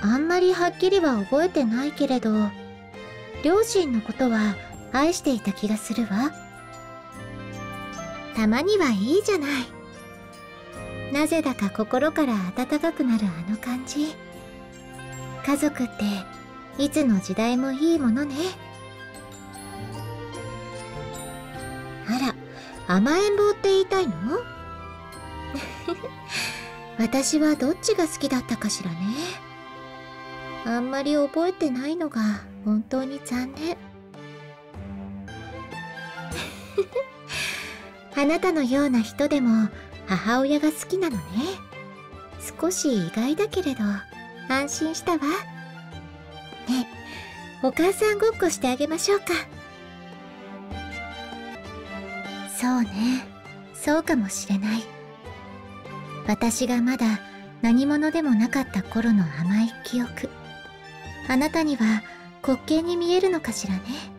あんまりはっきりは覚えてないけれど、両親のことは愛していた気がするわ。たまにはいいじゃない。なぜだか心から温かくなるあの感じ。家族っていつの時代もいいものね。あら、甘えん坊って言いたいの？私はどっちが好きだったかしらね。あんまり覚えてないのが本当に残念。あなたのような人でも母親が好きなのね。少し意外だけれど安心したわ。ねえ、お母さんごっこしてあげましょうか。そうね、そうかもしれない。私がまだ何者でもなかった頃の甘い記憶、あなたには滑稽に見えるのかしらね。